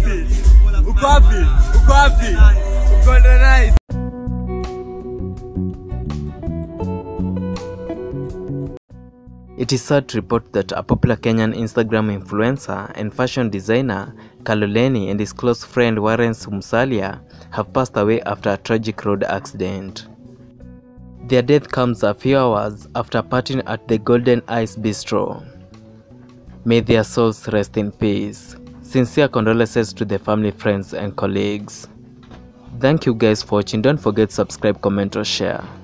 It is sad to report that a popular Kenyan Instagram influencer and fashion designer Kaloleni and his close friend Warren Sumsalia have passed away after a tragic road accident. Their death comes a few hours after partying at the Golden Ice Bistro. May their souls rest in peace. Sincere condolences to the family, friends and colleagues. Thank you guys for watching. Don't forget to subscribe, comment or share.